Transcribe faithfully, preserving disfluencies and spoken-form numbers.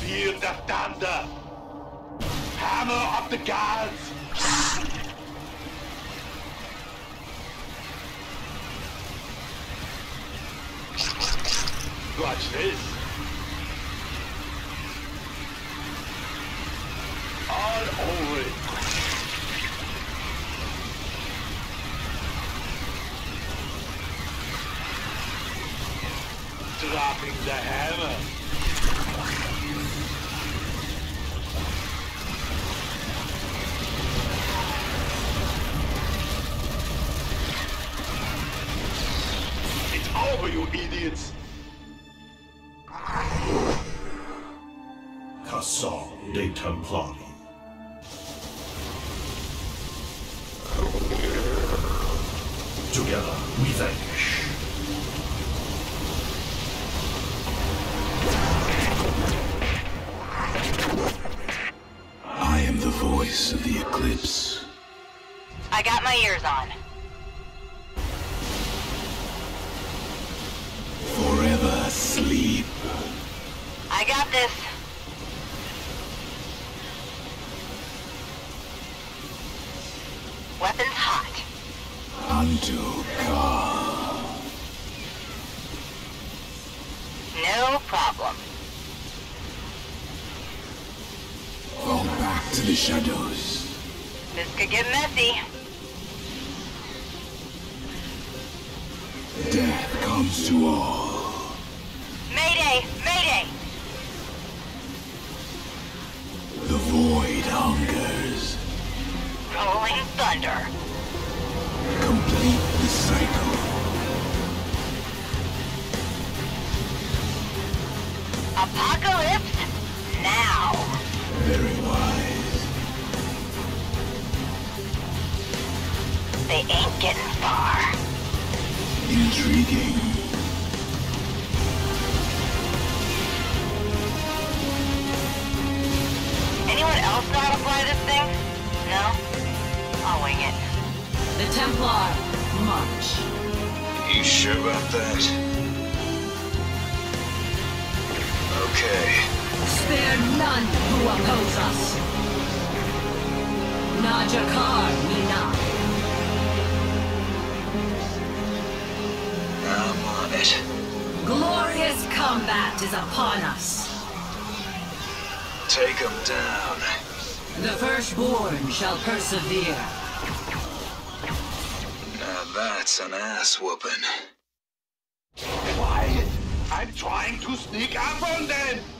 Feel the thunder! Hammer of the gods! Watch this! All over it! Dropping the hammer! It's over, you idiots! Cassam de Templar. Together we vanquish. I am the voice of the eclipse. I got my ears on. Forever sleep. I got this. Weapons hot. Unto God. No problem. Fall back to the shadows. This could get messy. Death comes to all. Mayday! Mayday! The void hungers. Rolling thunder. Complete the cycle. Apocalypse now. Very wise. They ain't getting far. Intriguing. Anyone else know how to fly this thing? No? I'll wing it. The Templar, march. You sure about that? Okay. Spare none who oppose us. Najakar Mina. I'm on it. Glorious combat is upon us. Take him down. The firstborn shall persevere. Now that's an ass whooping. Quiet! I'm trying to sneak up on them!